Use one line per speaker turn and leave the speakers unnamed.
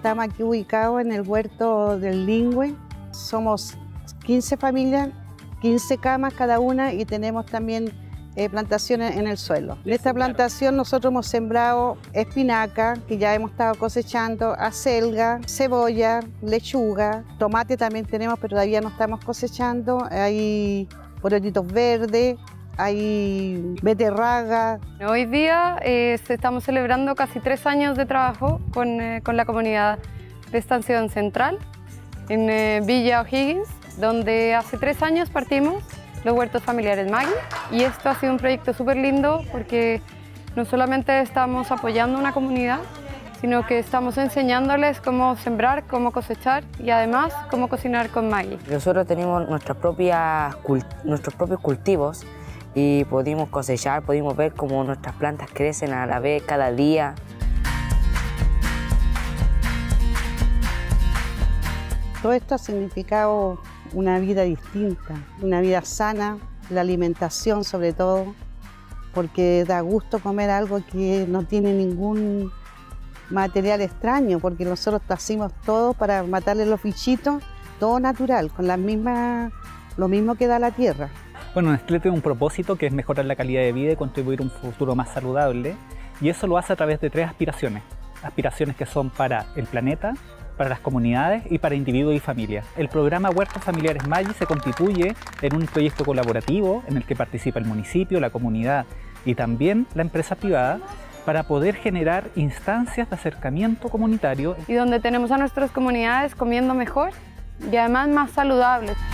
Estamos aquí ubicados en el huerto del Lingüe. Somos 15 familias, 15 camas cada una y tenemos también plantaciones en el suelo. En esta plantación nosotros hemos sembrado espinaca, que ya hemos estado cosechando, acelga, cebolla, lechuga, tomate también tenemos, pero todavía no estamos cosechando. Hay porotitos verdes, hay beterraga.
Hoy día estamos celebrando casi 3 años de trabajo con la comunidad de Estación Central en Villa O'Higgins, donde hace 3 años partimos los huertos familiares Maggie, y esto ha sido un proyecto súper lindo porque no solamente estamos apoyando a una comunidad, sino que estamos enseñándoles cómo sembrar, cómo cosechar y además cómo cocinar con Maggie.
Nosotros tenemos nuestros propios cultivos y pudimos cosechar, pudimos ver cómo nuestras plantas crecen a la vez cada día.
Todo esto ha significado una vida distinta, una vida sana, la alimentación sobre todo, porque da gusto comer algo que no tiene ningún material extraño, porque nosotros hacemos todo para matarle los bichitos, todo natural, con lo mismo que da la tierra.
Bueno, Nestlé tiene un propósito que es mejorar la calidad de vida y contribuir a un futuro más saludable, y eso lo hace a través de 3 aspiraciones. Aspiraciones que son para el planeta, para las comunidades y para individuos y familias. El programa Huertos Familiares Maggie se constituye en un proyecto colaborativo en el que participa el municipio, la comunidad y también la empresa privada para poder generar instancias de acercamiento comunitario.
Y donde tenemos a nuestras comunidades comiendo mejor y además más saludables.